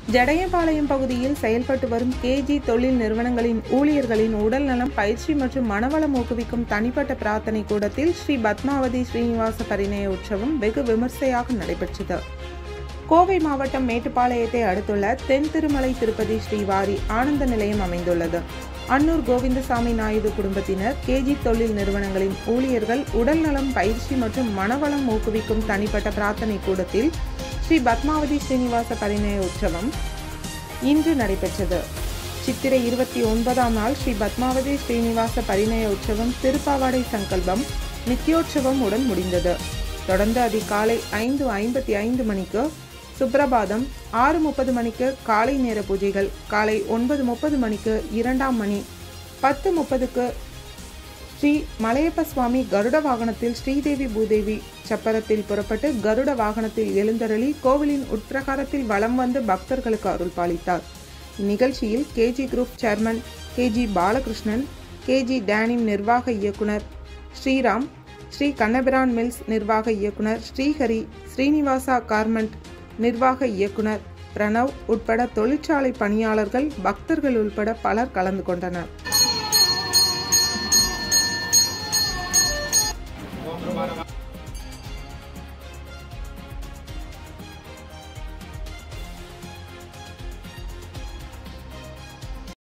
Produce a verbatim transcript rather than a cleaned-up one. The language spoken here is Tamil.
ஜடையபாளையம் பகுதியில் செயல்பட்டு வரும் கேஜி தொழில் நிறுவனங்களின் ஊழியர்களின் உடல்நலம், பயிற்சி மற்றும் மனவளம் ஊக்குவிக்கும் தனிப்பட்ட பிரார்த்தனை கூடத்தில் ஸ்ரீ பத்மாவதி ஸ்ரீனிவாச பரிணய உற்சவம் வெகு விமர்சையாக நடைபெற்றது. கோவை மாவட்டம் மேட்டுப்பாளையத்தை அடுத்துள்ள தென் திருமலை திருப்பதி ஸ்ரீவாரி ஆனந்த நிலையம் அமைந்துள்ளது. அன்னூர் கோவிந்தசாமி நாயுடு குடும்பத்தினர் கேஜி தொழில் நிறுவனங்களின் ஊழியர்கள் உடல்நலம், பயிற்சி மற்றும் மனவளம் ஊக்குவிக்கும் தனிப்பட்ட பிரார்த்தனை கூடத்தில் ஸ்ரீ பத்மாவதி ஸ்ரீனிவாச பரிணய உற்சவம் இன்று நடைபெற்றது. சித்திரை இருபத்தி ஒன்பதாம் நாள் ஸ்ரீ பத்மாவதி ஸ்ரீனிவாச பரிணய உற்சவம் திருப்பாவாடை சங்கல்பம் நித்யோற்சவம் உடன் முடிந்தது. தொடர்ந்து அதிகாலை ஐந்து ஐம்பத்தி ஐந்து மணிக்கு சுப்ரபாதம், ஆறு முப்பது மணிக்கு காலை நேர பூஜைகள், காலை ஒன்பது முப்பது மணிக்கு இரண்டாம் மணி, பத்து முப்பதுக்கு ஸ்ரீ மலையப்ப சுவாமி கருட வாகனத்தில் ஸ்ரீதேவி பூதேவி சப்பரத்தில் புறப்பட்டு கருட வாகனத்தில் எழுந்தருளி கோவிலின் உட்பிரகாரத்தில் வலம் வந்து பக்தர்களுக்கு அருள் பாலித்தார். இந்நிகழ்ச்சியில் KG group chairman KG Balakrishnan, KG denim நிர்வாக இயக்குனர் ஸ்ரீராம், ஸ்ரீ கண்ணபிரான் மில்ஸ் நிர்வாக இயக்குனர் ஸ்ரீஹரி, ஸ்ரீனிவாசா கார்மெண்ட் நிர்வாக இயக்குனர் பிரணவ் உட்பட தொழிற்சாலை பணியாளர்கள், பக்தர்கள் உட்பட பலர் கலந்து கொண்டனர்.